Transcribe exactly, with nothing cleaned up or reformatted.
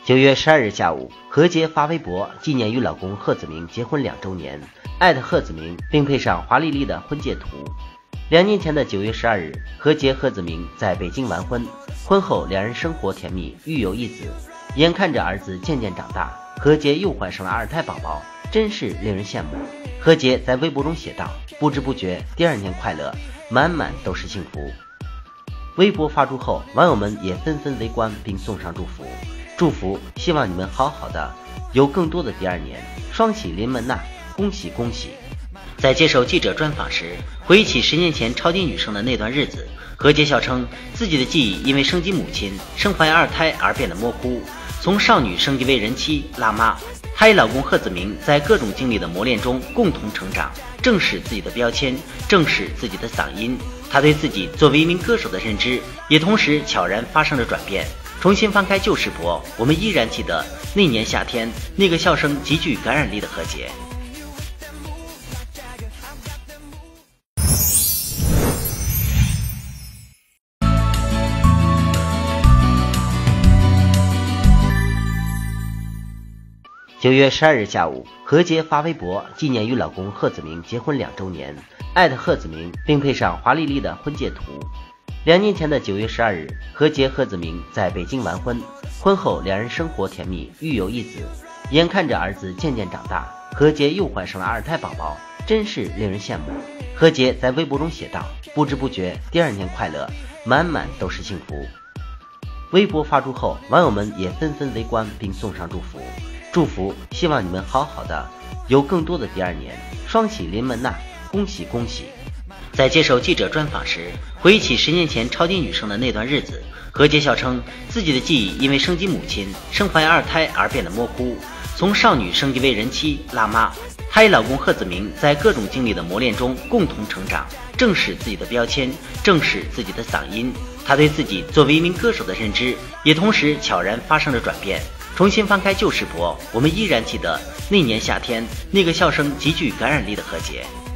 九月十二日下午，何洁发微博纪念与老公贺子铭结婚两周年，艾特贺子铭，并配上华丽丽的婚戒图。两年前的九月十二日，何洁贺子铭在北京完婚，婚后两人生活甜蜜，育有一子。眼看着儿子渐渐长大，何洁又怀上了二胎宝宝，真是令人羡慕。何洁在微博中写道：“不知不觉，第二年快乐，满满都是幸福。”微博发出后，网友们也纷纷围观并送上祝福。祝福，希望你们好好的，有更多的第二年，双喜临门呐！恭喜恭喜！在接受记者专访时，回忆起十年前超级女生的那段日子，何洁笑称自己的记忆因为升级母亲、生怀二胎而变得模糊，从少女升级为人妻、辣妈。她与老公贺子铭在各种经历的磨练中共同成长，正视自己的标签，正视自己的嗓音。她对自己作为一名歌手的认知，也同时悄然发生了转变。重新翻开旧视博，我们依然记得那年夏天，那个笑声极具感染力的何洁。九月十二日下午，何洁发微博纪念与老公贺子铭结婚两周年，艾特贺子铭，并配上华丽丽的婚戒图。两年前的九月十二日，何洁贺子铭在北京完婚，婚后两人生活甜蜜，育有一子。眼看着儿子渐渐长大，何洁又怀上了二胎宝宝，真是令人羡慕。何洁在微博中写道：“不知不觉，第二年快乐，满满都是幸福。”微博发出后，网友们也纷纷围观并送上祝福。祝福，希望你们好好的，有更多的第二年，双喜临门呐！恭喜恭喜！在接受记者专访时，回忆起十年前超级女生的那段日子，何洁笑称自己的记忆因为升级母亲、生怀二胎而变得模糊，从少女升级为人妻、辣妈。她与老公贺子铭在各种经历的磨练中共同成长，正视自己的标签，正视自己的嗓音。她对自己作为一名歌手的认知，也同时悄然发生了转变。重新翻开旧视博，我们依然记得那年夏天，那个笑声极具感染力的何洁。